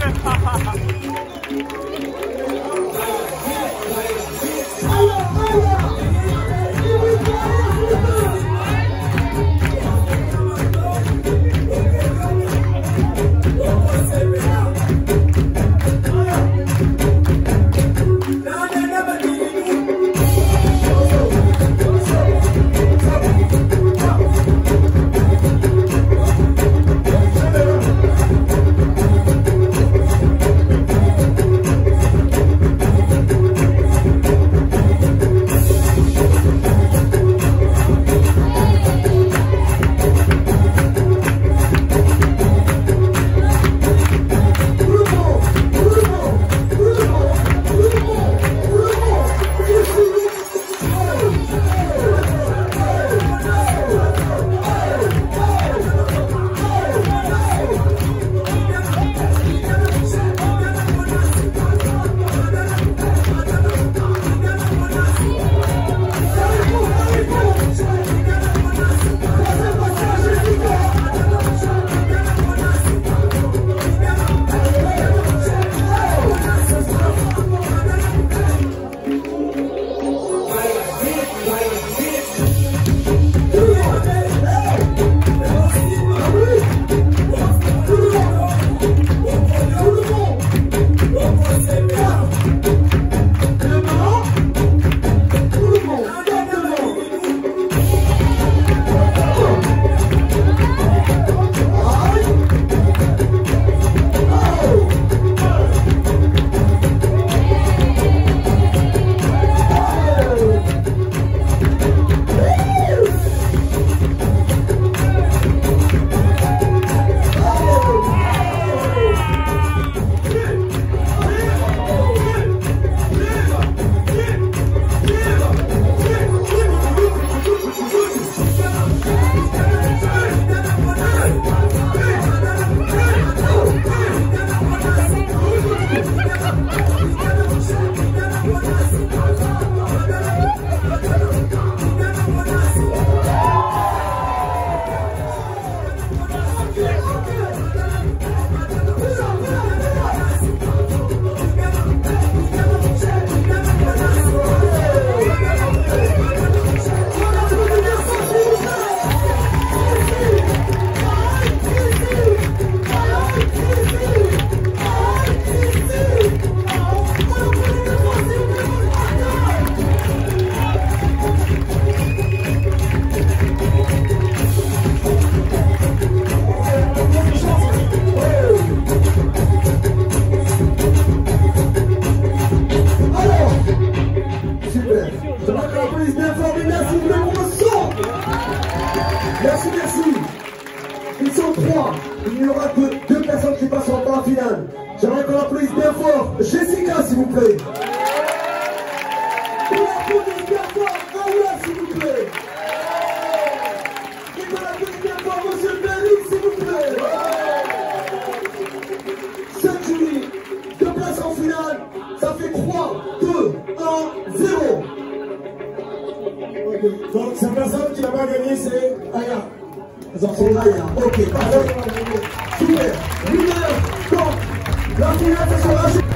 Merci, merci. Ils sont trois. Il n'y aura que deux personnes qui passeront pas en finale. J'aimerais qu'on applaudisse bien fort Jessica, s'il vous plaît. On applaudisse bien fort Aoula, s'il vous plaît. Et qu'on applaudisse bien fort Monsieur Berry, s'il vous plaît. 7 juillet, deux places en finale. Ça fait 3, 2, 1, 0. Donc, cette personne qui n'a pas gagné, c'est Aya. C'est Aya, ok, parfait. Super. Winner, donc, la finale, ça sera...